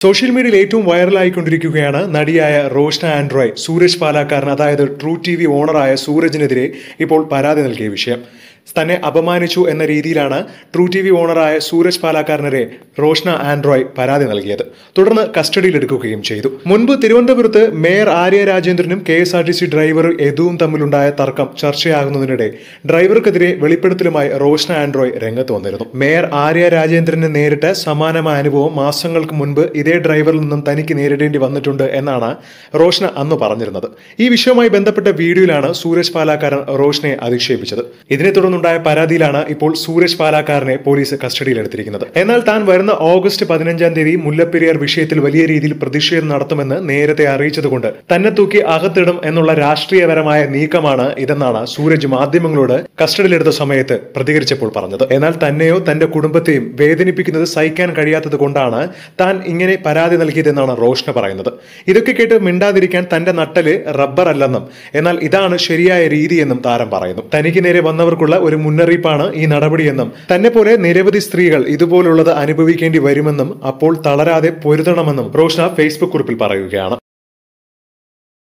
Social മീഡിയയിൽ ഏറ്റവും വൈറലായിക്കൊണ്ടിരിക്കുകയാണ് നടിയായ റോഷ്ന ആൻഡ്രോയ് സൂരജ് പാലാക്കാരൻ, അതായത് ട്രൂ TV ഓണറായ സൂരജിനെതിരെ ഇപ്പോൾ പരാതി നൽകിയ വിഷയം. തന്നെ അപമാനിച്ചു എന്ന രീതിയിലാണ് ട്രൂ TV ഓണറായ സൂരജ് പാലാക്കാരനെതിരെ റോഷ്ന ആൻഡ്രോയ് പരാതി നൽകിയത്. തുടർന്ന് കസ്റ്റഡിയിലെടുക്കുകയും ചെയ്തു. മുൻപ് തിരുവനന്തപുരത്ത് മേയർ ആര്യ രാജേന്ദ്രനും KSRTC ഡ്രൈവർ യദുവും തമ്മിലുണ്ടായ തർക്കം ചർച്ചയാകുന്നതിനിടെ ഡ്രൈവർക്കെതിരെ വെളിപ്പെടുത്തലുമായി റോഷ്ന ആൻഡ്രോയ് രംഗത്ത് വന്നിരുന്നു. മേയർ ആര്യ രാജേന്ദ്രന് നേരിട്ട് സമാനമായ അനുഭവം മാസങ്ങൾക്ക് മുൻപ് ഇതേ ഡ്രൈവറിൽ നിന്നും തനിക്ക് നേരിടേണ്ടി വന്നിട്ടുണ്ട് എന്നാണ് റോഷ്ന അന്ന് പറഞ്ഞിരുന്നത്. ഈ വിഷയവുമായി ബന്ധപ്പെട്ട വീഡിയോയിലാണ് സൂരജ് പാലാക്കാരൻ റോഷ്നയെ അധിക്ഷേപിച്ചത്. ഇതിനെ തുടർന്നുണ്ടായ പരാതിയിലാണ് ഇപ്പോൾ സൂരജ് പാലാക്കാരനെ പോലീസ് കസ്റ്റഡിയിലെടുത്തിരിക്കുന്നത്. എന്നാൽ താൻ വരുന്ന ഓഗസ്റ്റ് 15-ാം തീയതി മുല്ലപ്പെരിയാർ വിഷയത്തിൽ വലിയ രീതിയിൽ പ്രതിഷേധം നടത്തുമെന്ന് നേരത്തെ അറിയിച്ചതുകൊണ്ട് തന്നെ തൂക്കി അകത്തിടും എന്നുള്ള രാഷ്ട്രീയപരമായ നീക്കമാണ് ഇതെന്നാണ് സൂരജ് മാധ്യമങ്ങളോട് കസ്റ്റഡിയിലെടുത്ത സമയത്ത് പ്രതികരിച്ചപ്പോൾ പറഞ്ഞത്. എന്നാൽ തന്നെയോ തന്റെ കുടുംബത്തെയും വേദനിപ്പിക്കുന്നത് സഹിക്കാൻ കഴിയാത്തത് കൊണ്ടാണ് താൻ ഇങ്ങനെ പരാതി നൽകിയതെന്നാണ് റോഷ്ന പറയുന്നത്. ഇതൊക്കെ കേട്ട് മിണ്ടാതിരിക്കാൻ തന്റെ നട്ടല് റബ്ബർ അല്ലെന്നും എന്നാൽ ഇതാണ് ശരിയായ രീതിയെന്നും താരം പറയുന്നു. തനിക്ക് നേരെ വന്നവർക്കുള്ള ഒരു മുന്നറിയിപ്പാണ് ഈ നടപടിയെന്നും തന്നെ പോലെ നിരവധി സ്ത്രീകൾ ഇതുപോലുള്ളത് അനുഭവിക്കേണ്ടി വരുമെന്നും അപ്പോൾ തളരാതെ പൊരുതണമെന്നും റോഷ്ന ഫേസ്ബുക്ക് കുറിപ്പിൽ പറയുകയാണ്.